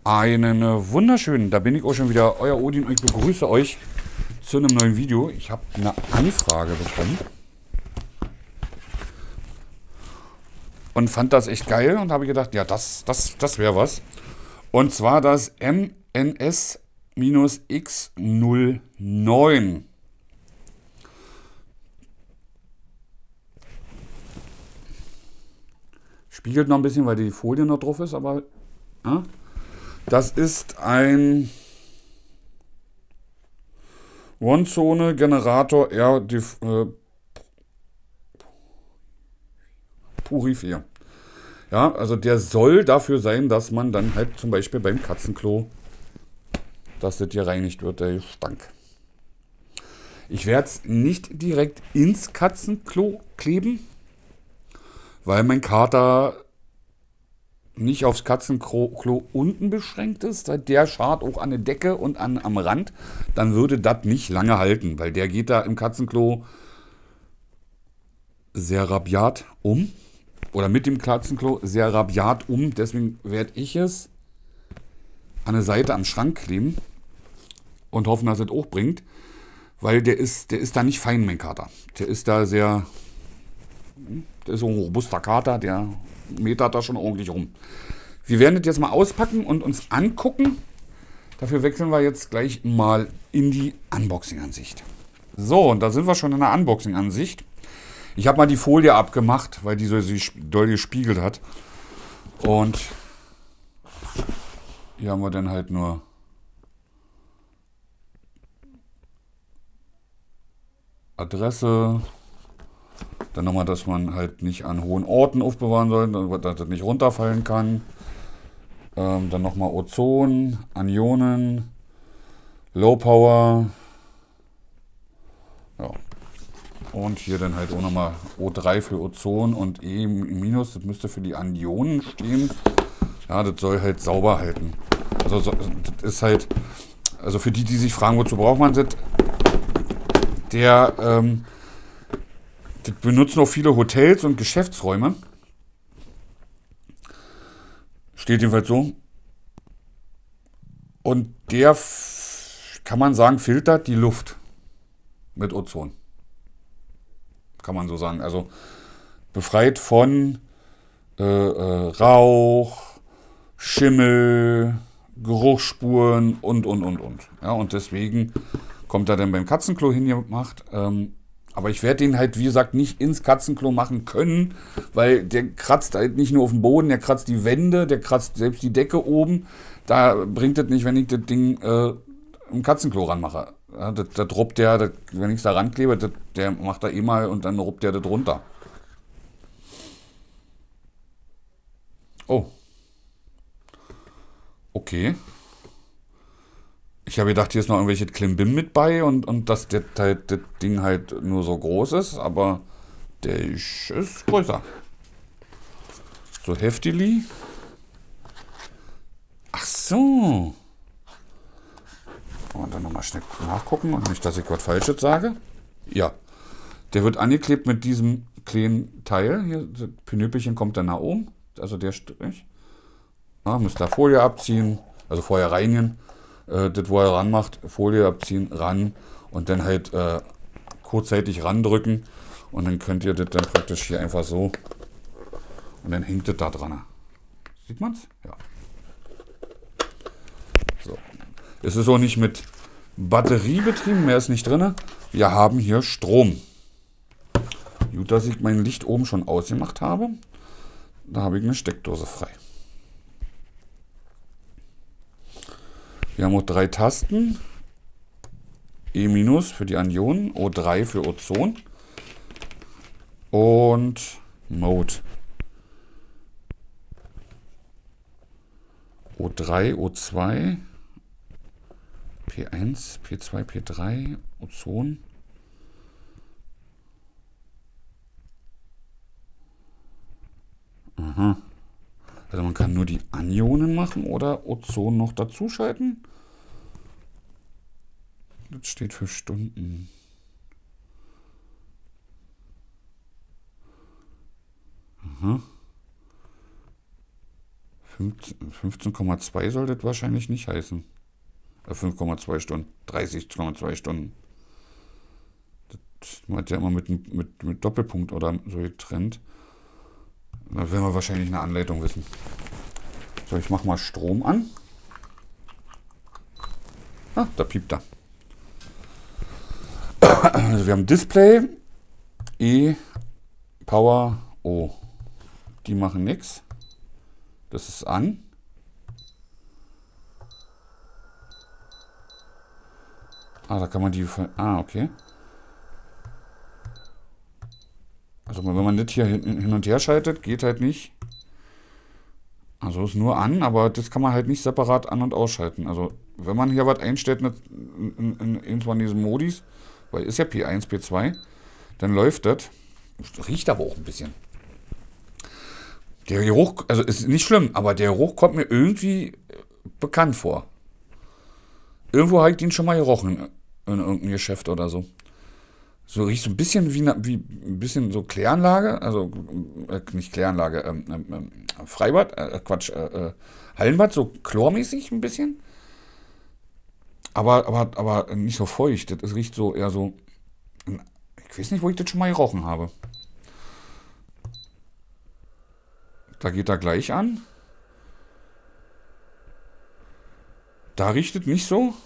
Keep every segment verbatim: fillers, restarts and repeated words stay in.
Einen äh, wunderschönen, da bin ich auch schon wieder, euer Odin, und ich begrüße euch zu einem neuen Video. Ich habe eine Anfrage bekommen und fand das echt geil und habe gedacht, ja, das, das, das wäre was. Und zwar das M N S X null neun. Spiegelt noch ein bisschen, weil die Folie noch drauf ist, aber ja, das ist ein One-Zone-Generator Air äh, Purifier. Ja, also der soll dafür sein, dass man dann halt zum Beispiel beim Katzenklo, dass das hier reinigt wird, der Gestank. Ich werde es nicht direkt ins Katzenklo kleben, weil mein Kater nicht aufs Katzenklo unten beschränkt ist. Der schart auch an der Decke und an, am Rand. Dann würde das nicht lange halten, weil der geht da im Katzenklo sehr rabiat um. Oder mit dem Katzenklo sehr rabiat um. Deswegen werde ich es an der Seite am Schrank kleben und hoffen, dass es auch bringt. Weil der ist, der ist da nicht fein, mein Kater. Der ist da sehr... Der ist so ein robuster Kater, der metert da schon ordentlich rum. Wir werden das jetzt mal auspacken und uns angucken. Dafür wechseln wir jetzt gleich mal in die Unboxing-Ansicht. So, und da sind wir schon in der Unboxing-Ansicht. Ich habe mal die Folie abgemacht, weil die so sich doll gespiegelt hat. Und hier haben wir dann halt nur Adresse. Dann nochmal, dass man halt nicht an hohen Orten aufbewahren soll, dass das nicht runterfallen kann. Ähm, dann nochmal Ozon, Anionen, Low Power. Ja. Und hier dann halt auch nochmal O drei für Ozon und E minus, das müsste für die Anionen stehen. Ja, das soll halt sauber halten. Also das ist halt, also für die, die sich fragen, wozu braucht man das, der, ähm, das benutzen auch viele Hotels und Geschäftsräume. Steht jedenfalls so. Und der, kann man sagen, filtert die Luft mit Ozon. Kann man so sagen. Also befreit von äh, äh, Rauch, Schimmel, Geruchsspuren und, und, und, und. Ja, und deswegen kommt er dann beim Katzenklo hingemacht. Ähm, aber ich werde den halt, wie gesagt, nicht ins Katzenklo machen können, weil der kratzt halt nicht nur auf dem Boden, der kratzt die Wände, der kratzt selbst die Decke oben. Da bringt es nicht, wenn ich das Ding äh, im Katzenklo ranmache. Ja, das, das ruppt der, das, wenn ich es da ranklebe, das, der macht da eh mal und dann ruppt der das runter. Oh. Okay. Ich habe gedacht, hier ist noch irgendwelche Klimbim mit bei und, und dass das, halt, das Ding halt nur so groß ist, aber der ist, ist größer. So heftily. Ach so. Und dann nochmal schnell nachgucken und nicht, dass ich was Falsches sage. Ja. Der wird angeklebt mit diesem kleinen Teil. Hier, das Pinöpelchen kommt dann nach oben. Also der Strich. Ja, müsst da Folie abziehen. Also vorher reinigen. Äh, das, wo er ranmacht, Folie abziehen, ran. Und dann halt äh, kurzzeitig randrücken. Und dann könnt ihr das dann praktisch hier einfach so. Und dann hängt das da dran. Sieht man's? Ja. So. Es ist auch nicht mit Batterie betrieben, mehr ist nicht drin. Wir haben hier Strom. Gut, dass ich mein Licht oben schon ausgemacht habe. Da habe ich eine Steckdose frei. Wir haben auch drei Tasten. E minus für die Anionen, O drei für Ozon und Mode. O drei, O zwei, P eins, P zwei, P drei, Ozon. Aha. Also man kann nur die Anionen machen oder Ozon noch dazu schalten. Das steht für Stunden. Aha. fünfzehn Komma zwei sollte das wahrscheinlich nicht heißen. fünf Komma zwei Stunden, dreißig Komma zwei Stunden. Das hat ja immer mit, mit, mit Doppelpunkt oder so getrennt. Da werden wir wahrscheinlich eine Anleitung wissen. So, ich mache mal Strom an. Ah, da piept er. Also wir haben Display, E, Power, O. Die machen nichts. Das ist an. Ah, da kann man die... Ah, okay. Also wenn man das hier hin und her schaltet, geht halt nicht. Also ist nur an, aber das kann man halt nicht separat an- und ausschalten. Also wenn man hier was einstellt in, in, in, in von diesen Modis, weil ist ja P eins, P zwei, dann läuft das. Riecht aber auch ein bisschen. Der Geruch, also ist nicht schlimm, aber der Geruch kommt mir irgendwie bekannt vor. Irgendwo habe ich den schon mal gerochen in irgendeinem Geschäft oder so. So riecht so ein bisschen wie, wie ein bisschen so Kläranlage, also äh, nicht Kläranlage, ähm, ähm, Freibad, äh, Quatsch, äh, Hallenbad, so chlormäßig ein bisschen. Aber, aber, aber nicht so feucht. Das riecht so eher so. Ich weiß nicht, wo ich das schon mal gerochen habe. Da geht er gleich an. Da riecht es nicht so.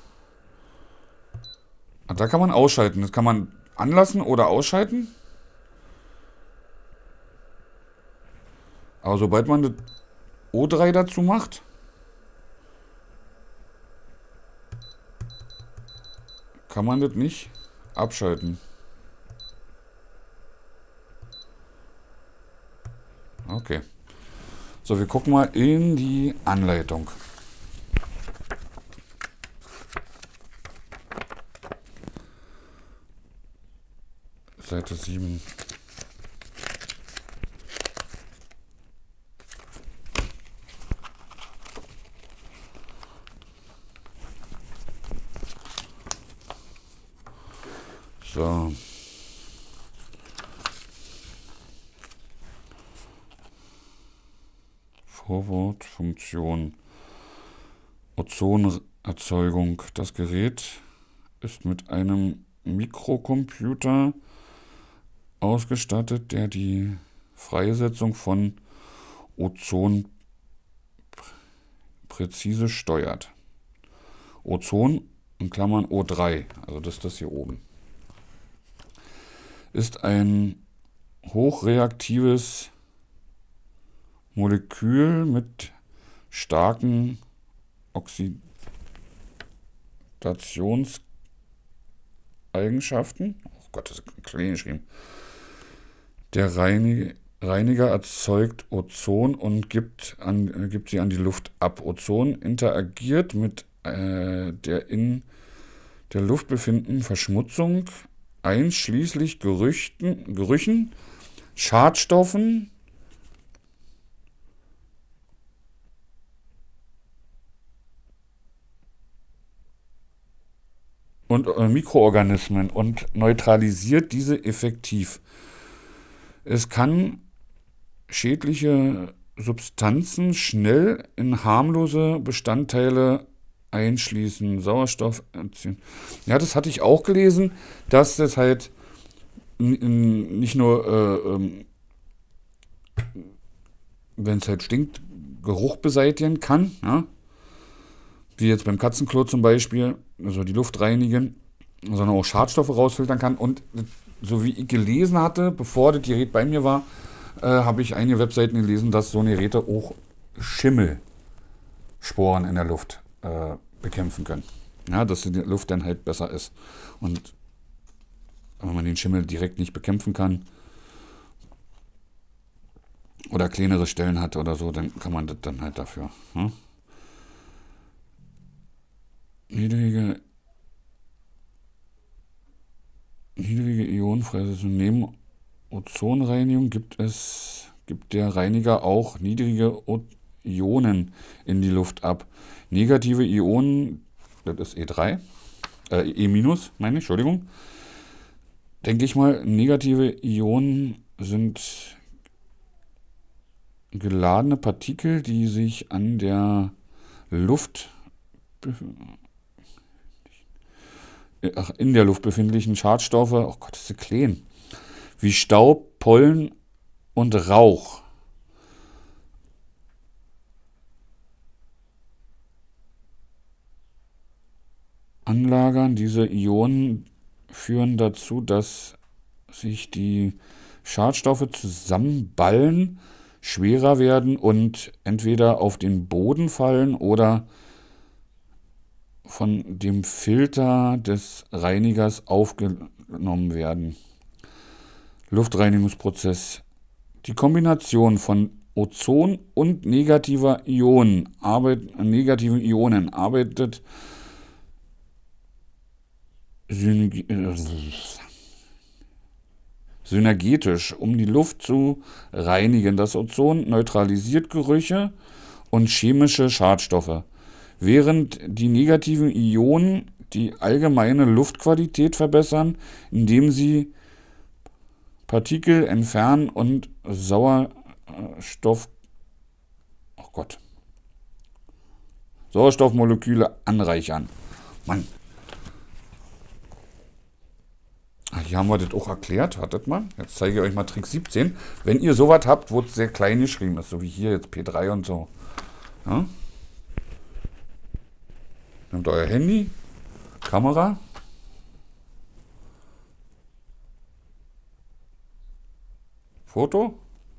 Da kann man ausschalten. Das kann man anlassen oder ausschalten. Aber sobald man das O drei dazu macht, kann man das nicht abschalten. Okay. So, wir gucken mal in die Anleitung. Seite sieben. So. Vorwortfunktion. Ozonerzeugung. Das Gerät ist mit einem Mikrocomputer ausgestattet, der die Freisetzung von Ozon präzise steuert. Ozon, in Klammern O drei, also das ist das hier oben, ist ein hochreaktives Molekül mit starken Oxidationseigenschaften. Oh Gott, das ist klein geschrieben. Der Reiniger erzeugt Ozon und gibt, an, gibt sie an die Luft ab. Ozon interagiert mit äh, der in der Luft befindenden Verschmutzung, einschließlich Gerüchten, Gerüchen, Schadstoffen und äh, Mikroorganismen und neutralisiert diese effektiv. Es kann schädliche Substanzen schnell in harmlose Bestandteile einschließen. Sauerstoff. Ja, das hatte ich auch gelesen, dass das halt nicht nur, äh, ähm, wenn es halt stinkt, Geruch beseitigen kann, ja? Wie jetzt beim Katzenklo zum Beispiel, also die Luft reinigen, sondern auch Schadstoffe rausfiltern kann. Und so wie ich gelesen hatte, bevor das Gerät bei mir war, äh, habe ich einige Webseiten gelesen, dass so eine Geräte auch Schimmelsporen in der Luft äh, bekämpfen können. Ja, dass die Luft dann halt besser ist. Und wenn man den Schimmel direkt nicht bekämpfen kann oder kleinere Stellen hat oder so, dann kann man das dann halt dafür. Hm? Niedrige Niedrige Ionenfreisetzung. Neben Ozonreinigung gibt es gibt der Reiniger auch niedrige Ionen in die Luft ab. Negative Ionen, das ist E drei, äh, E minus, meine ich, Entschuldigung. Denke ich mal, negative Ionen sind geladene Partikel, die sich an der Luft, ach, in der Luft befindlichen Schadstoffe, oh Gott, ist so klein, wie Staub, Pollen und Rauch anlagern. Diese Ionen führen dazu, dass sich die Schadstoffe zusammenballen, schwerer werden und entweder auf den Boden fallen oder von dem Filter des Reinigers aufgenommen werden. Luftreinigungsprozess. Die Kombination von Ozon und negativer Ionen arbeit, negativen Ionen arbeitet synergetisch, um die Luft zu reinigen. Das Ozon neutralisiert Gerüche und chemische Schadstoffe, während die negativen Ionen die allgemeine Luftqualität verbessern, indem sie Partikel entfernen und Sauerstoff, oh Gott, Sauerstoffmoleküle anreichern. Mann. Hier haben wir das auch erklärt. Wartet mal. Jetzt zeige ich euch mal Trick siebzehn. Wenn ihr sowas habt, wo es sehr klein geschrieben ist, so wie hier jetzt P drei und so. Ja? Nehmt euer Handy, Kamera. Foto.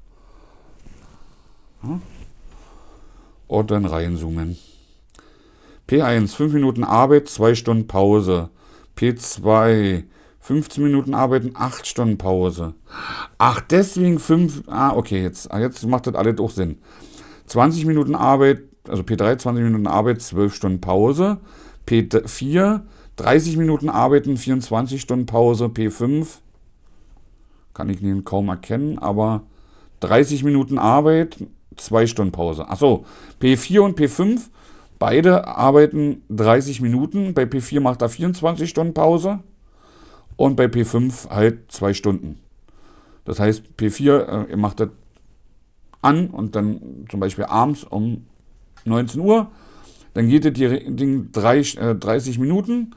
Ja? Und dann reinzoomen. P eins, fünf Minuten Arbeit, zwei Stunden Pause. P zwei, fünfzehn Minuten arbeiten, acht Stunden Pause. Ach, deswegen fünf. Ah, okay, jetzt, jetzt macht das alles auch Sinn. zwanzig Minuten Arbeit, also P drei, zwanzig Minuten Arbeit, zwölf Stunden Pause. P vier, dreißig Minuten arbeiten, vierundzwanzig Stunden Pause. P fünf, kann ich den kaum erkennen, aber dreißig Minuten Arbeit, zwei Stunden Pause. Achso, P vier und P fünf, beide arbeiten dreißig Minuten. Bei P vier macht er vierundzwanzig Stunden Pause. Und bei P fünf halt zwei Stunden. Das heißt, P vier, äh, ihr macht das an und dann zum Beispiel abends um neunzehn Uhr. Dann geht das Ding dreißig Minuten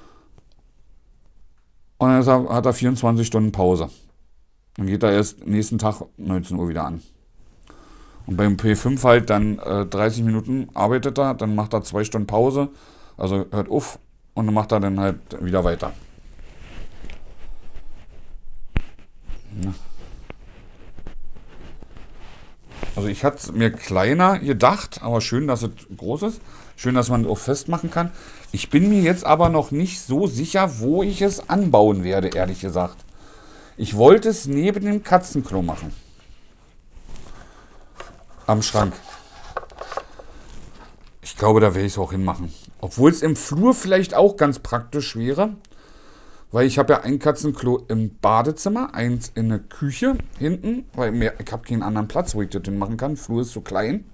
und dann er, hat er vierundzwanzig Stunden Pause. Dann geht er erst nächsten Tag neunzehn Uhr wieder an. Und beim P fünf halt dann äh, dreißig Minuten arbeitet er, dann macht er zwei Stunden Pause, also hört auf und dann macht er dann halt wieder weiter. Also ich hatte es mir kleiner gedacht, aber schön, dass es groß ist. Schön, dass man es auch festmachen kann. Ich bin mir jetzt aber noch nicht so sicher, wo ich es anbauen werde, ehrlich gesagt. Ich wollte es neben dem Katzenklo machen. Am Schrank. Ich glaube, da werde ich es auch hinmachen. Obwohl es im Flur vielleicht auch ganz praktisch wäre. Weil ich habe ja ein Katzenklo im Badezimmer, eins in der Küche hinten, weil mehr, ich habe keinen anderen Platz, wo ich das hin machen kann. Flur ist so klein.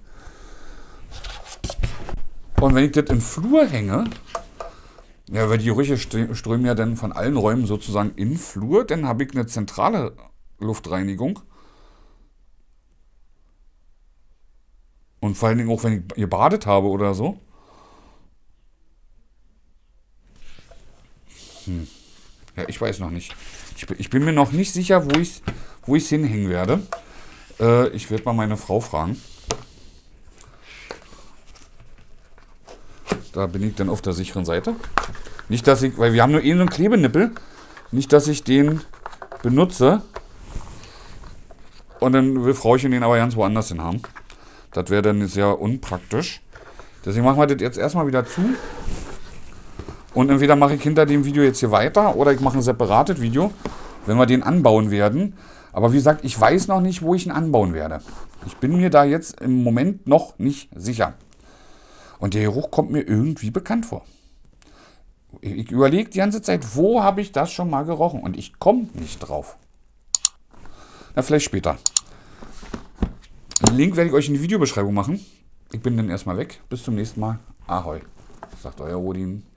Und wenn ich das im Flur hänge, ja, weil die Gerüche strömen ja dann von allen Räumen sozusagen in den Flur, dann habe ich eine zentrale Luftreinigung. Und vor allen Dingen auch, wenn ich gebadet habe oder so. Hm. Ja, ich weiß noch nicht. Ich, ich bin mir noch nicht sicher, wo ich es wo ich's hinhängen werde. Äh, ich werde mal meine Frau fragen. Da bin ich dann auf der sicheren Seite. Nicht, dass ich, weil wir haben nur eh so einen Klebenippel. Nicht, dass ich den benutze. Und dann will Frauchen den aber ganz woanders hin haben. Das wäre dann sehr unpraktisch. Deswegen machen wir das jetzt erstmal wieder zu. Und entweder mache ich hinter dem Video jetzt hier weiter oder ich mache ein separates Video, wenn wir den anbauen werden. Aber wie gesagt, ich weiß noch nicht, wo ich ihn anbauen werde. Ich bin mir da jetzt im Moment noch nicht sicher. Und der Geruch kommt mir irgendwie bekannt vor. Ich überlege die ganze Zeit, wo habe ich das schon mal gerochen? Und ich komme nicht drauf. Na, vielleicht später. Den Link werde ich euch in die Videobeschreibung machen. Ich bin dann erstmal weg. Bis zum nächsten Mal. Ahoi. Sagt euer Odin.